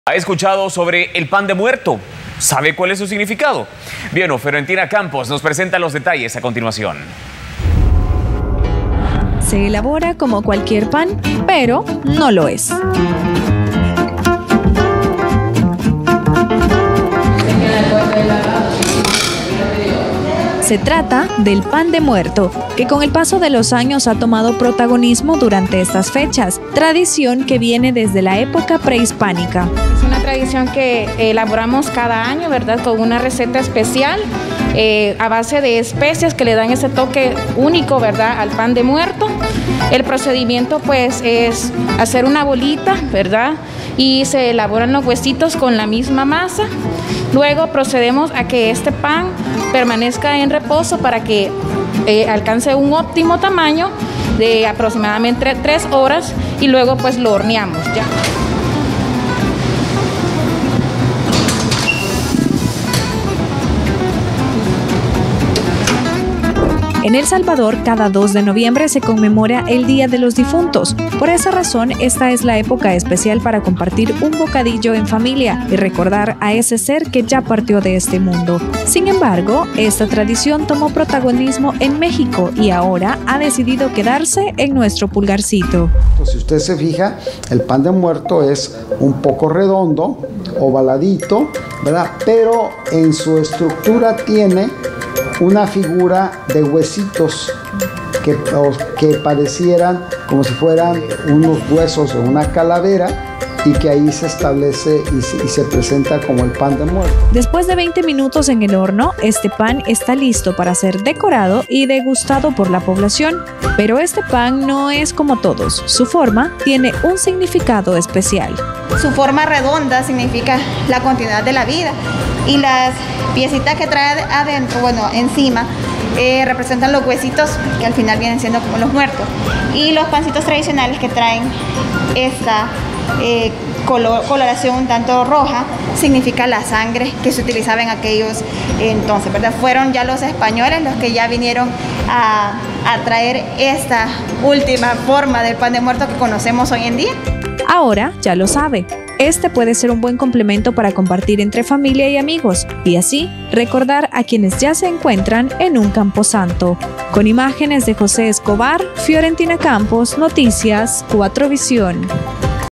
¿Ha escuchado sobre el pan de muerto? ¿Sabe cuál es su significado? Bien, Fiorentina Campos nos presenta los detalles a continuación. Se elabora como cualquier pan, pero no lo es. Se trata del pan de muerto, que con el paso de los años ha tomado protagonismo durante estas fechas, tradición que viene desde la época prehispánica. Es una tradición que elaboramos cada año, ¿verdad? Con una receta especial a base de especias que le dan ese toque único, ¿verdad? Al pan de muerto. El procedimiento pues es hacer una bolita, ¿verdad? Y se elaboran los huesitos con la misma masa. Luego procedemos a que este pan permanezca en reposo para que alcance un óptimo tamaño de aproximadamente 3 horas y luego pues lo horneamos ya. En El Salvador, cada 2 de noviembre se conmemora el Día de los Difuntos. Por esa razón, esta es la época especial para compartir un bocadillo en familia y recordar a ese ser que ya partió de este mundo. Sin embargo, esta tradición tomó protagonismo en México y ahora ha decidido quedarse en nuestro pulgarcito. Si usted se fija, el pan de muerto es un poco redondo, ovaladito, ¿verdad? Pero en su estructura tiene una figura de huesitos que parecieran como si fueran unos huesos de una calavera y que ahí se establece y se presenta como el pan de muerto. Después de 20 minutos en el horno, este pan está listo para ser decorado y degustado por la población. Pero este pan no es como todos. Su forma tiene un significado especial. Su forma redonda significa la continuidad de la vida y las piecitas que trae adentro, bueno, encima, representan los huesitos que al final vienen siendo como los muertos. Y los pancitos tradicionales que traen esta coloración un tanto roja significa la sangre que se utilizaba en aquellos entonces, ¿verdad? Fueron ya los españoles los que ya vinieron a traer esta última forma del pan de muerto que conocemos hoy en día. Ahora ya lo sabe. Este puede ser un buen complemento para compartir entre familia y amigos y así recordar a quienes ya se encuentran en un camposanto. Con imágenes de José Escobar, Fiorentina Campos, Noticias 4 Visión.